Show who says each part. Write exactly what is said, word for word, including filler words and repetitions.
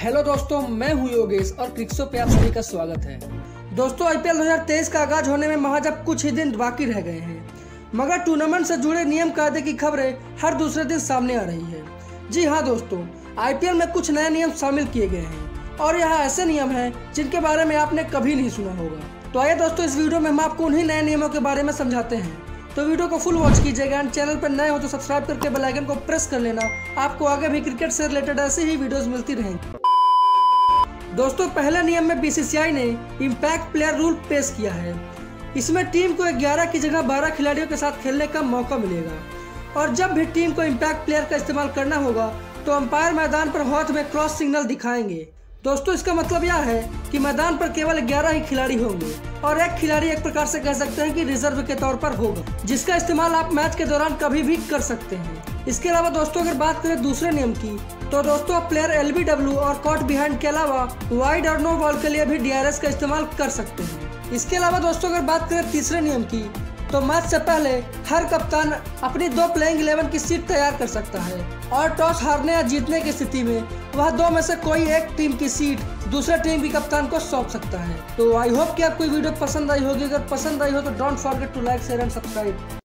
Speaker 1: Hello दोस्तों, मैं हूं योगेश और क्रिक्सो पे आप सभी का स्वागत है। दोस्तों, आईपीएल दो हज़ार तेईस का आगाज होने में महज अब कुछ ही दिन बाकी रह गए हैं, मगर टूर्नामेंट से जुड़े नियम कायदे की खबरें हर दूसरे दिन सामने आ रही है। जी हाँ दोस्तों, आईपीएल में कुछ नए नियम शामिल किए गए हैं और यहाँ ऐसे नियम हैं जिनके बारे में आपने कभी नहीं सुना होगा। तो आइए दोस्तों, इस वीडियो में हम आपको उन्हीं नए नियमों के बारे में समझाते हैं। तो वीडियो को फुल वॉच कीजिएगा एंड चैनल पर नए हो तो सब्सक्राइब करके बेल आइकन को प्रेस कर लेना। आपको आगे भी क्रिकेट से रिलेटेड ऐसी ही वीडियोस मिलती रहेंगी। दोस्तों, पहले नियम में बीसीसीआई ने इम्पैक्ट प्लेयर रूल पेश किया है। इसमें टीम को ग्यारह की जगह बारह खिलाड़ियों के साथ खेलने का मौका मिलेगा और जब भी टीम को इम्पैक्ट प्लेयर का इस्तेमाल करना होगा तो अंपायर मैदान पर हाथ में क्रॉस सिग्नल दिखाएंगे। दोस्तों, इसका मतलब यह है कि मैदान पर केवल ग्यारह ही खिलाड़ी होंगे और एक खिलाड़ी एक प्रकार से कह सकते हैं कि रिजर्व के तौर पर होगा, जिसका इस्तेमाल आप मैच के दौरान कभी भी कर सकते हैं। इसके अलावा दोस्तों, अगर बात करें दूसरे नियम की, तो दोस्तों आप प्लेयर एलबीडब्ल्यू और कॉट बिहाइंड के अलावा वाइड और नो बॉल के लिए भी डीआरएस का इस्तेमाल कर सकते हैं। इसके अलावा दोस्तों, अगर बात करें तीसरे नियम की, तो मैच से पहले हर कप्तान अपनी दो प्लेइंग इलेवन की सीट तैयार कर सकता है और टॉस हारने या जीतने की स्थिति में वह दो में से कोई एक टीम की सीट दूसरे टीम की कप्तान को सौंप सकता है। तो आई होप कि आपको वीडियो पसंद आई होगी। अगर पसंद आई हो तो don't forget to like share and subscribe.